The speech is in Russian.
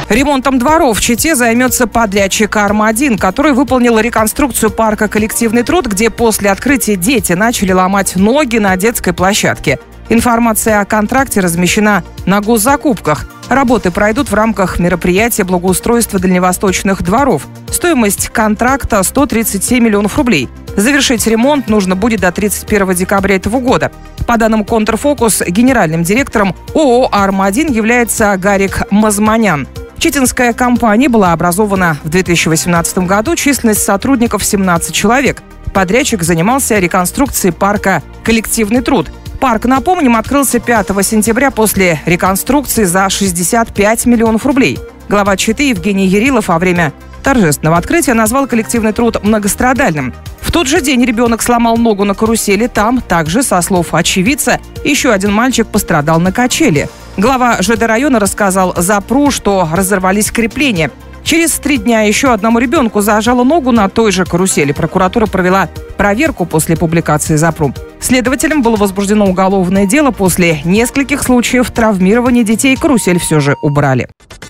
Ремонтом дворов в Чите займется подрядчик «Арма-1», который выполнил реконструкцию парка «Коллективный труд», где после открытия дети начали ломать ноги на детской площадке. Информация о контракте размещена на госзакупках. Работы пройдут в рамках мероприятия благоустройства дальневосточных дворов. Стоимость контракта – 137 миллионов рублей. Завершить ремонт нужно будет до 31 декабря этого года. По данным «Контрфокус», генеральным директором ООО «Арма-1» является Гарик Мазманян. Читинская компания была образована в 2018 году, численность сотрудников 17 человек. Подрядчик занимался реконструкцией парка «Коллективный труд». Парк, напомним, открылся 5 сентября после реконструкции за 65 миллионов рублей. Глава Читы Евгений Ярилов во время торжественного открытия назвал коллективный труд многострадальным. В тот же день ребенок сломал ногу на карусели. Там также, со слов очевидца, еще один мальчик пострадал на качели. Глава ЖД района рассказал ЗАПРУ, что разорвались крепления. Через 3 дня еще одному ребенку зажало ногу на той же карусели. Прокуратура провела проверку после публикации ЗАПРУ. Следователям было возбуждено уголовное дело. После нескольких случаев травмирования детей карусель все же убрали.